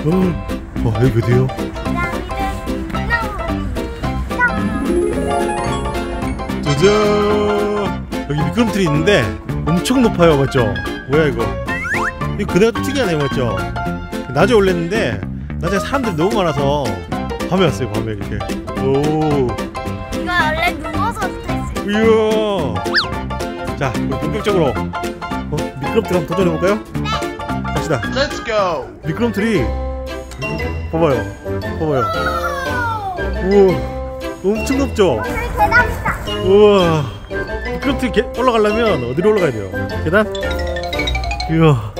여기 어디요? 짜잔! 여기 미끄럼틀이 있는데 엄청 높아요, 맞죠? 뭐야 이거? 이거 그네가 또 특이하네, 맞죠? 낮에 올렸는데 낮에 사람들이 너무 많아서 밤에 왔어요, 밤에 이렇게. 오. 이거 원래 누워서 탈 수 있어. 이야. 자, 본격적으로 미끄럼틀 한번 도전해볼까요? 네. 갑시다. Let's go. 미끄럼틀이 봐봐요. 우와, 엄청 높죠? 우와, 미끄럼틀 올라가려면 어디로 올라가야 돼요? 계단? 이야.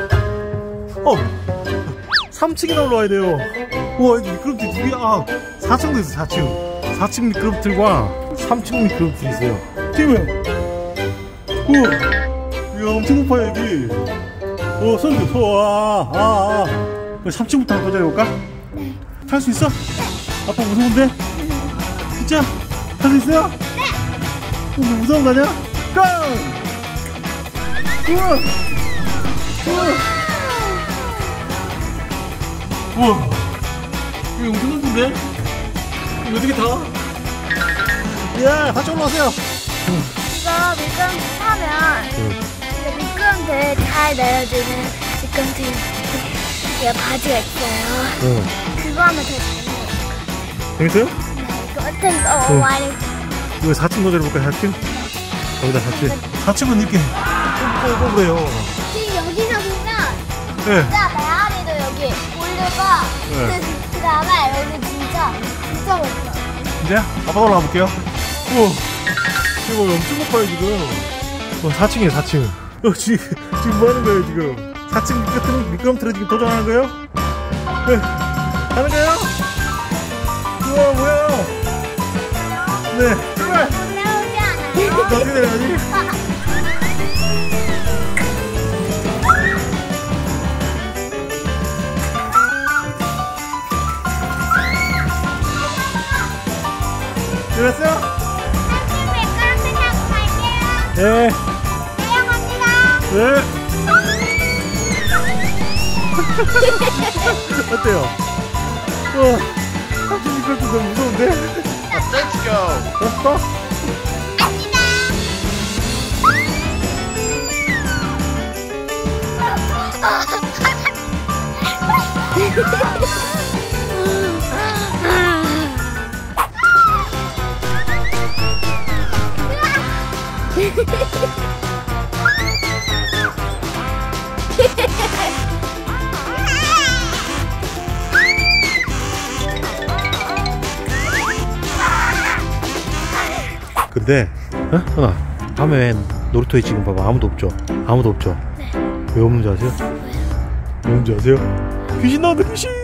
3층이나 올라와야 돼요. 우와, 여기 미끄럼틀 두 개, 4층도 있어, 4층. 4층 미끄럼틀과 3층 미끄럼틀이 있어요. 지금, 우와, 이야, 엄청 높아요, 여기. 와, 3층부터 한번 도전해볼까? 네. 탈 수 있어? 아빠 무서운데? 진짜? 탈 수 있어요? 네! 무서운 거 아니야? 고! 우와! 이거 엄청 높은데? 이거 어떻게 타? 야, 같이 올라가세요! 이거 미끄럼틀 타면 이제 미끄럼틀 잘 내려주는 미끄럼틀 이게 바지가 있어요. 그거 하면 더 재밌어요? 네, 그것은 너무 많이. 이거 4층 도전해볼까요? 4층? 거기다 4층. 4층은 이렇게 꼭 그래요. 지금 여기서 보면 네. 진짜 메아리도 여기 올려봐. 네. 그 다음에 여기 진짜 높아. 이제 아빠 올라가 볼게요. 우와, 이거 엄청 높아요 지금. 4층이에요 4층. 지금 뭐 하는 거예요 지금? 4층 미끄럼틀에 지금 도전하는 거예요? 네. 하는 거예요? 우와, 뭐야? 네, 출발! 올라오지 않아요? 어떻게 내려가지? 내렸어요? 한층 미끄럼틀 타고 갈게요. 네. 내려갑니다. 네. 어때요? 우와, 3층 미끄럼틀 너무 무서운데? Let's go. 왔어? 근데 하나 밤에 놀이터에 지금 봐봐 아무도 없죠? 아무도 없죠? 네. 왜 없는지 아세요? 왜 없는지 아세요? 귀신 나온다, 귀신!